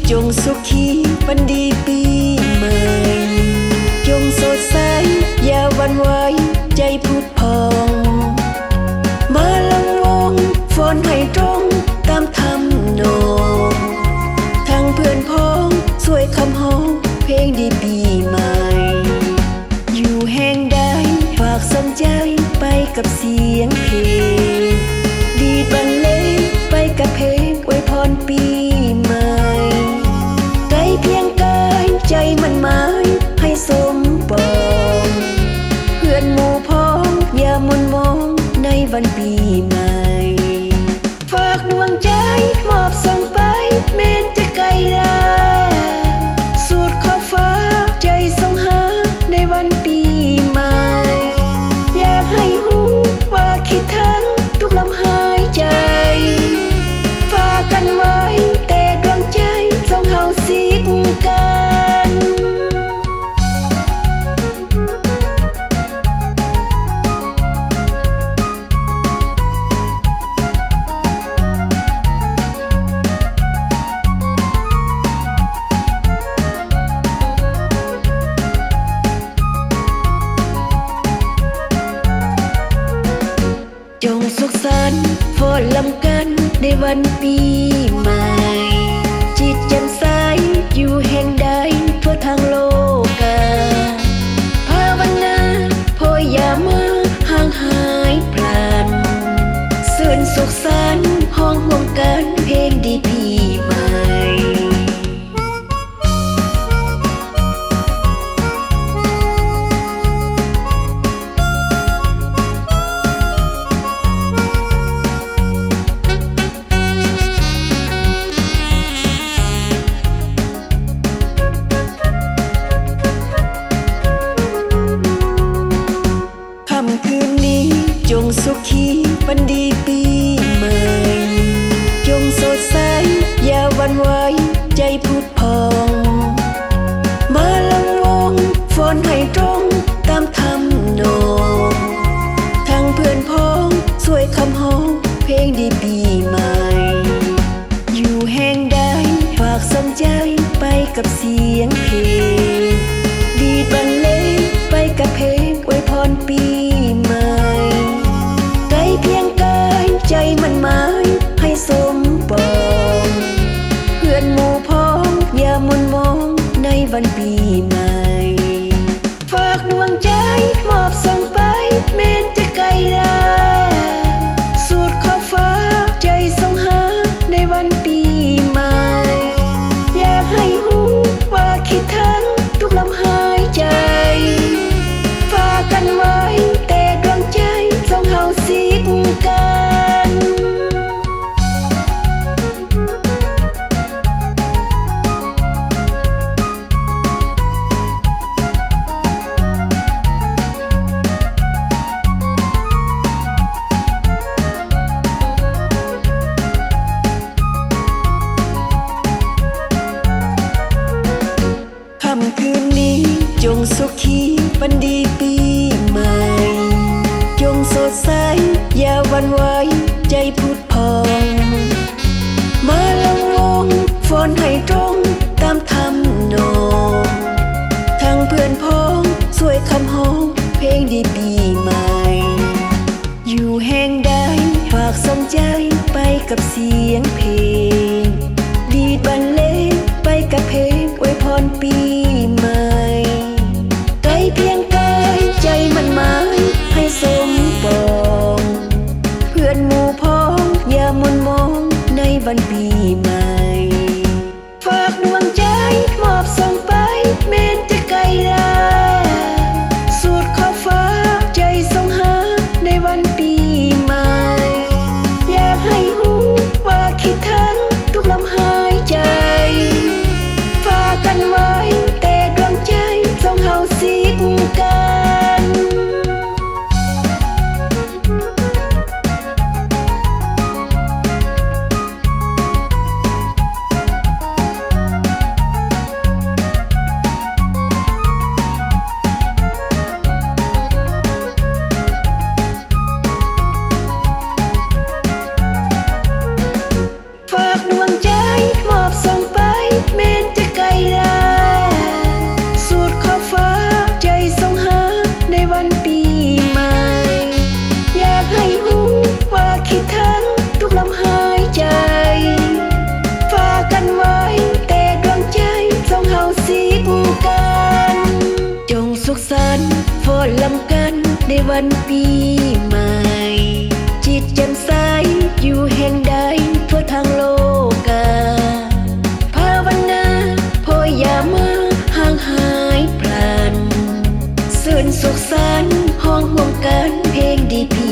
จงสุขีวันดีปีใหม่จงสดใสอย่าหวั่นไหวใจผุดพองมาลังวงฟ้อนให้ตรงตามธรรมนองทั้งเพื่อนพ้องสวยคำฮ้องเพลงดีปีใหม่อยู่แห่งใดฝากสนใจไปกับเสียงเพลงดีดบรรเลงไปกับเพลงอวยพรปีใหม่ไกลเพียงกายใจมันหมายให้สมปองเพื่อนหมู่พ้องอย่ามนมองในวันปีใหม่ฝากดวงใจมอบส่งไปแม้นจะไกลลาสุดขอบฟ้าใจส่งหาในวันปีใหม่อยากให้หูว่าคิดถึงทุกลมหายใจฝากกันไว้แต่ดวงใจส่งเฮาสิทกันจงสุขสันต์พอลำกันในวันปีใหม่จิตแจ่มใสอยู่แห่งใดทั่วทางโลกาภาวนาพออย่ามาห่างหายพลันสื่นสุขสันต์ห้องห่วงกันเพลงดีปีใหม่จงสุขีวันดีปีใหม่จงสดใสอย่าหวั่นไหวใจผุดพองมาลังวงฟ้อนให้ตรงตามธรรมนองทั้งเพื่อนพ้องสวยคำฮ้องเพลงดีปีใหม่อยู่แห่งใดฝากสนใจไปกับเสียงเพลงดีดบรรเลงไปกับเพลงอวยพรปีใหม่เพียงกายใจมันหมายให้สมปองเพื่อนหมู่พ้องอย่ามนมองในวันปีใหม่ฝากดวงใจมอบส่งไปแม้นจะไกลลาสุดขอบฟ้าใจส่งหาในวันปีใหม่อยากให้หูว่าคิดถึงทุกลมหายใจฝากกันไว้แต่ดวงใจส่งเฮาสิกันค่ำคืนนี้จงสุขีวันดีปีใหม่จงสดใสอย่าหวั่นไหวใจผุดพองมาลังวงฟ้อนให้ตรงตามธรรมนองทั้งเพื่อนพ้องสวยคำฮ้องเพลงดีปีใหม่อยู่แห่งใดฝากสนใจไปกับเสียงเพลงดีดบรรเลงไปกับเพลงอวยพรปีใหม่ไกลเพียงกายใจมันหมายให้สมปองเพื่อนหมู่พ้องอย่ามนมองในวันปีใหม่ฝากดวงใจมอบส่งไปแม้นจะไกลลาสุดขอบฟ้าใจส่งหาในวันปีใหม่อยากให้หูว่าคิดถึงทุกลมหายใจฝากกันไว้วันปีใหม่จิตแจ่มใสอยู่แห่งใดทั่วทางโลกาภาวนาพออย่ามาห่างหายพลันเสื่อนสุขสันต์ห้องห่วงกันเพลงดีพี